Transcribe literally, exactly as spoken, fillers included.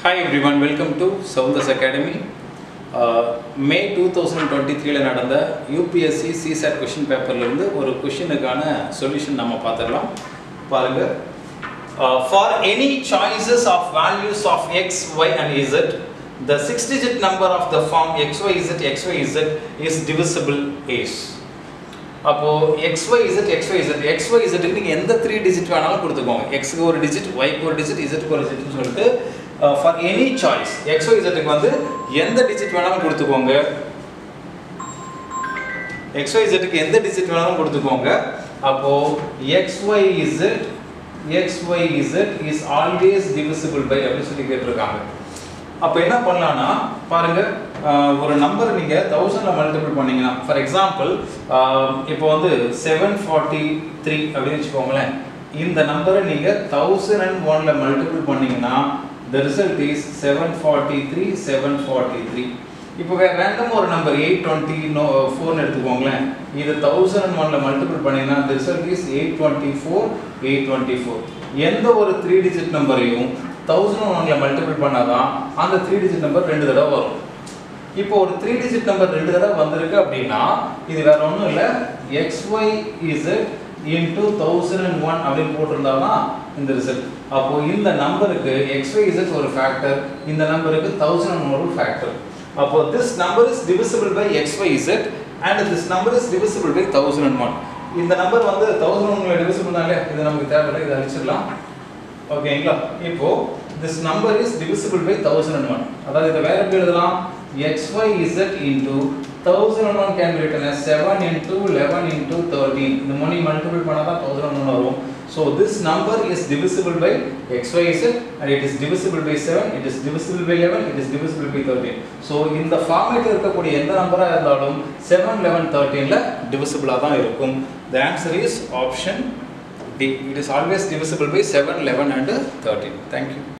Hi everyone, welcome to Soundas Academy. Uh, May twenty twenty-three ல நடந்த U P S C C SAT question paper ல இருந்து ஒரு questionக்கான solution நம்ம பார்த்தறலாம். பாருங்க. Uh, for any choices of values of x, y and z, the six digit number of the form xyz xyz is divisible is. அப்போ xyz xyz xyz க்கு நீங்க எந்த three digit வேணாலும் கொடுத்துக்கோங்க. x க்கு ஒரு digit, y க்கு ஒரு digit, z க்கு ஒரு digit னு சொல்லிட்டு uh, for any choice xyz க்கு வந்து எந்த digit வேணாலும் கொடுத்துக்கோங்க. xyz க்கு எந்த digit வேணாலும் கொடுத்துக்கோங்க. அப்போ xyz xyz is always divisible by அப்படி சொல்லி கேட்டிருக்காங்க. அப்போ என்ன பண்ணலாம்னா பாருங்க, ஒரு நம்பர் நீங்க thousand ல மல்டிபிள் பண்ணீங்கன்னா, ஃபார் எக்ஸாம்பிள் இப்போ வந்து seven forty-three அப்படி வெச்சுக்கோங்களேன். இந்த நம்பரை நீங்க one thousand one ல மல்டிபிள் பண்ணீங்கன்னா the result is seven forty-three seven forty-three. இப்போ வேற ரேண்டம் ஒரு நம்பர் eight twenty-four னு எடுத்துக்கோங்களேன். இது one thousand one ல மல்டிபிள் பண்ணீங்கன்னா the result is eight twenty-four eight twenty-four. எந்த ஒரு three digit நம்பரையும் one thousand one ல மல்டிபிள் பண்ணாதான் அந்த three digit நம்பர் ரெண்டு தடவை வரும். இப்போ ஒரு three digit நம்பர் ரெண்டு தடவை வந்திருக்கு அப்படினா இது வேற ஒண்ணும் இல்ல xyz into one thousand one அப்படி போட்டுறதானா இந்த ரிசல்ட். அப்போ இந்த நம்பருக்கு xyz ஒரு ஃபேக்டர், இந்த நம்பருக்கு one thousand one ஒரு ஃபேக்டர். அப்போ this number is divisible by xyz and this number is divisible by one thousand one. இந்த நம்பர் வந்து one thousand one ல divisible தானே, இது நமக்கு தேவையில்லை, இத அழிச்சிடலாம். ஓகேங்களா? இப்போ this number is divisible by one thousand one. அதாவது இத வேற எப்படி எழுதலாம்? xyz into one thousand one can be written as seven into eleven into thirteen. இந்த மணி மல்டிபிள் பண்ணாதான் one thousand one வரும். So this number is divisible by xyz and it is divisible by seven, it is divisible by eleven, it is divisible by thirteen. So இந்த ஃபார்மேட்ல இருக்கக்கூடிய எந்த நம்பரா இருந்தாலும் seven eleven thirteen ல divisible-ஆ தான் இருக்கும். The answer is option D. It is always divisible by seven eleven and thirteen. Thank you.